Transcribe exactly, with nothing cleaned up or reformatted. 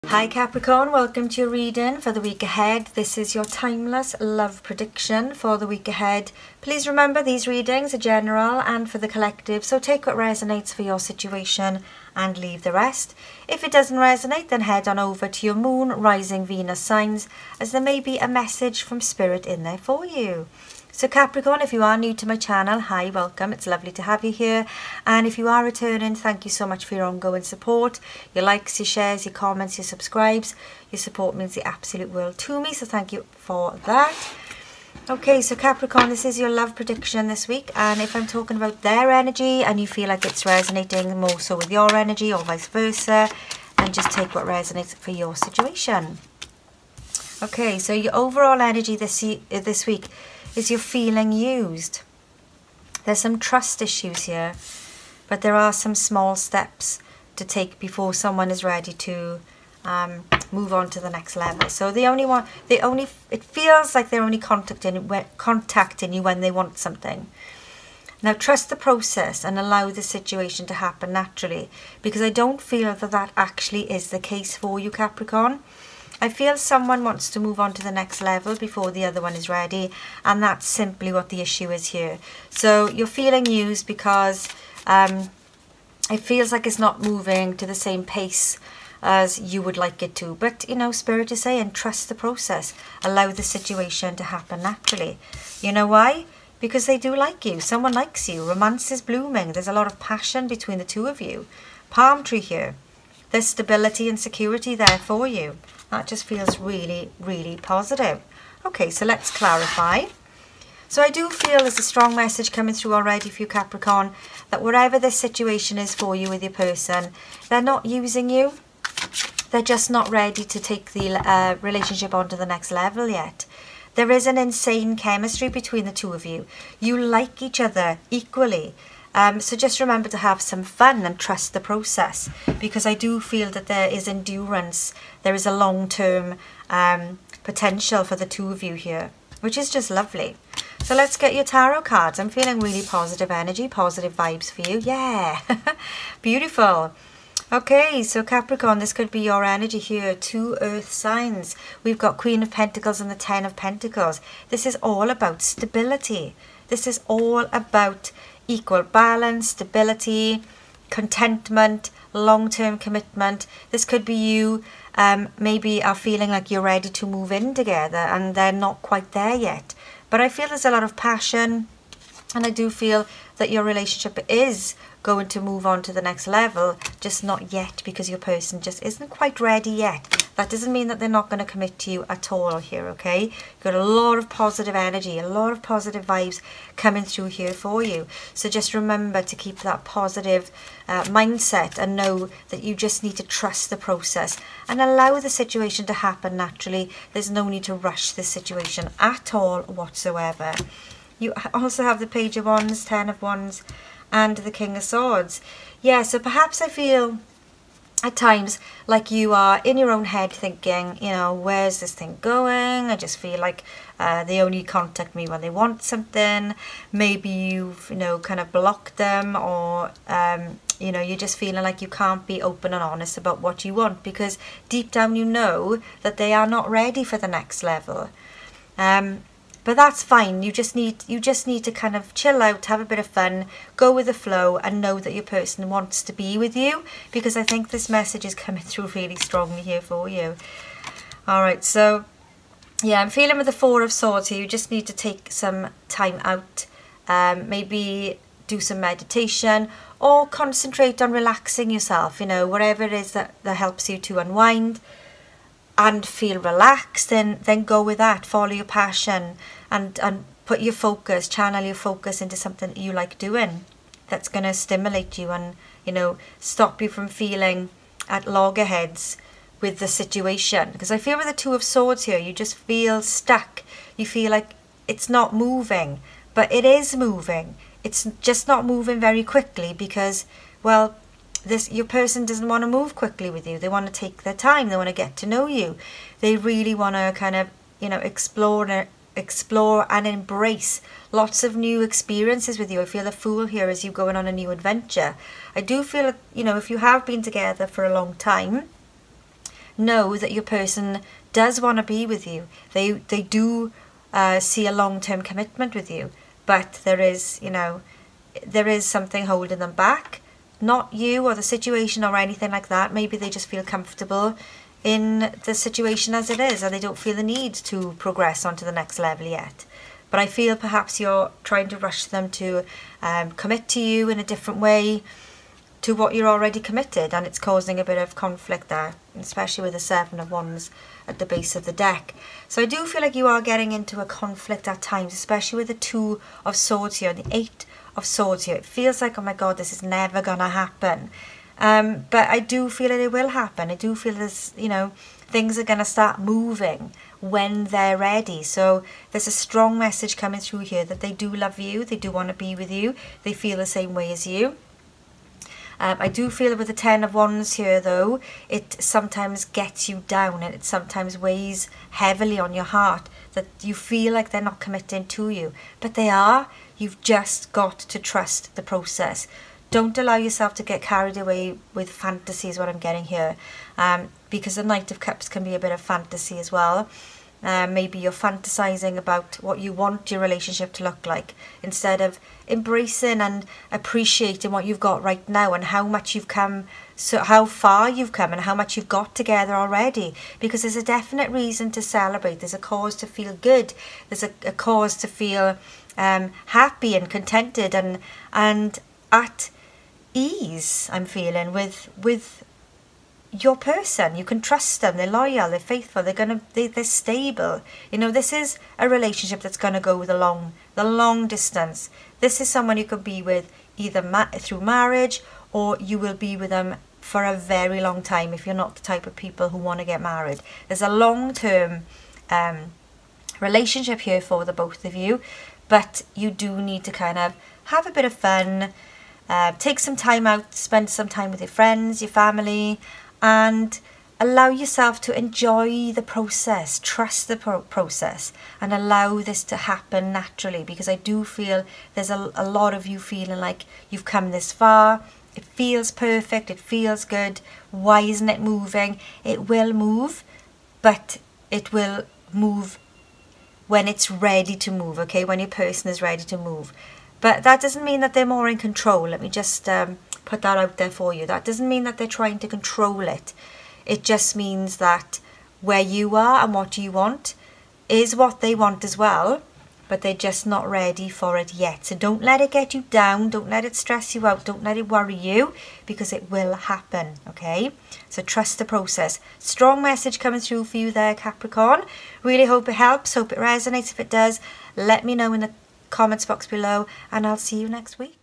Hi Capricorn, welcome to your reading for the week ahead. This is your timeless love prediction for the week ahead. Please remember these readings are general and for the collective, so take what resonates for your situation and leave the rest. If it doesn't resonate, then head on over to your moon, rising, Venus signs, as there may be a message from spirit in there for you. So Capricorn, if you are new to my channel, hi, welcome. It's lovely to have you here. And if you are returning, thank you so much for your ongoing support. Your likes, your shares, your comments, your subscribes. Your support means the absolute world to me, so thank you for that. Okay, so Capricorn, this is your love prediction this week. And if I'm talking about their energy and you feel like it's resonating more so with your energy or vice versa, then just take what resonates for your situation. Okay, so your overall energy this, this week is you're feeling used. There's some trust issues here, but there are some small steps to take before someone is ready to um, move on to the next level. So they only want, they only, it feels like they're only contacting, contacting you when they want something. Now trust the process and allow the situation to happen naturally, because I don't feel that that actually is the case for you, Capricorn. I feel someone wants to move on to the next level before the other one is ready, and that's simply what the issue is here. So you're feeling used because um, it feels like it's not moving to the same pace as you would like it to. But, you know, Spirit is saying trust the process. Allow the situation to happen naturally. You know why? Because they do like you. Someone likes you. Romance is blooming. There's a lot of passion between the two of you. Palm tree here. There's stability and security there for you. That just feels really, really positive. Okay, so let's clarify. So I do feel there's a strong message coming through already for you, Capricorn, that whatever this situation is for you with your person, they're not using you. They're just not ready to take the uh, relationship on to the next level yet. There is an insane chemistry between the two of you. You like each other equally. Um, so just remember to have some fun and trust the process, because I do feel that there is endurance. There is a long-term um, potential for the two of you here, which is just lovely. So let's get your tarot cards. I'm feeling really positive energy, positive vibes for you. Yeah, beautiful. Okay, so Capricorn, this could be your energy here. Two earth signs. We've got Queen of Pentacles and the Ten of Pentacles. This is all about stability. This is all about equal balance, stability, contentment, long-term commitment. This could be you um, maybe are feeling like you're ready to move in together and they're not quite there yet. But I feel there's a lot of passion, and I do feel that your relationship is going to move on to the next level, just not yet because your person just isn't quite ready yet. That doesn't mean that they're not going to commit to you at all here, okay? You've got a lot of positive energy, a lot of positive vibes coming through here for you. So just remember to keep that positive uh, mindset and know that you just need to trust the process and allow the situation to happen naturally. There's no need to rush this situation at all whatsoever. You also have the Page of Wands, Ten of Wands, and the King of Swords. Yeah, so perhaps I feel at times like you are in your own head thinking, you know, where's this thing going? I just feel like uh, they only contact me when they want something. Maybe you've, you know, kind of blocked them, or, um, you know, you're just feeling like you can't be open and honest about what you want because deep down you know that they are not ready for the next level. Um, But that's fine. You just need you just need to kind of chill out, have a bit of fun, go with the flow, and know that your person wants to be with you, because I think this message is coming through really strongly here for you. All right, so yeah, I'm feeling with the Four of Swords here. You just need to take some time out, um, maybe do some meditation or concentrate on relaxing yourself. You know, whatever it is that that helps you to unwind and feel relaxed, then then go with that. Follow your passion and and put your focus, channel your focus into something that you like doing, that's going to stimulate you and, you know, stop you from feeling at loggerheads with the situation. Because I feel with the Two of Swords here, you just feel stuck. You feel like it's not moving, but it is moving. It's just not moving very quickly because, well, this your person doesn't want to move quickly with you. They want to take their time. They want to get to know you. They really want to kind of, you know, explore and explore and embrace lots of new experiences with you. I feel the Fool here as you going on a new adventure. I do feel, you know, if you have been together for a long time, know that your person does want to be with you. They, they do uh, see a long-term commitment with you, but there is, you know, there is something holding them back. Not you or the situation or anything like that. Maybe they just feel comfortable in the situation as it is, and they don't feel the need to progress onto the next level yet. But I feel perhaps you're trying to rush them to um, commit to you in a different way to what you're already committed, and it's causing a bit of conflict there, especially with the Seven of Wands at the base of the deck. So I do feel like you are getting into a conflict at times, especially with the Two of Swords here and the Eight of Swords here. It feels like, oh my god, this is never gonna happen. Um, but I do feel that it will happen. I do feel this, you know, things are gonna start moving when they're ready. So there's a strong message coming through here that they do love you, they do want to be with you, they feel the same way as you. Um, I do feel that with the Ten of Wands here though, it sometimes gets you down, and it sometimes weighs heavily on your heart, that you feel like they're not committing to you, but they are. You've just got to trust the process. Don't allow yourself to get carried away with fantasy is what I'm getting here, um, because the Knight of Cups can be a bit of fantasy as well. Um, maybe you're fantasizing about what you want your relationship to look like, instead of embracing and appreciating what you've got right now and how much you've come, so how far you've come and how much you've got together already. Because there's a definite reason to celebrate. There's a cause to feel good. There's a, a cause to feel um, happy and contented and and at ease. I'm feeling with with. your person. You can trust them, they're loyal, they're faithful, they're gonna they, they're stable. You know, this is a relationship that's gonna go the long the long distance. This is someone you could be with either ma through marriage, or you will be with them for a very long time if you're not the type of people who want to get married. There's a long-term um, relationship here for the both of you, but you do need to kind of have a bit of fun, uh, take some time out, spend some time with your friends, your family, and allow yourself to enjoy the process, trust the pro process, and allow this to happen naturally, because I do feel there's a, a lot of you feeling like you've come this far, it feels perfect, it feels good, why isn't it moving? It will move, but it will move when it's ready to move, okay, when your person is ready to move. But that doesn't mean that they're more in control. Let me just um, put that out there for you. That doesn't mean that they're trying to control it. It just means that where you are and what you want is what they want as well, but they're just not ready for it yet. So don't let it get you down. Don't let it stress you out. Don't let it worry you, because it will happen, okay? So trust the process. Strong message coming through for you there, Capricorn. Really hope it helps. Hope it resonates. If it does, let me know in the comments box below, and I'll see you next week.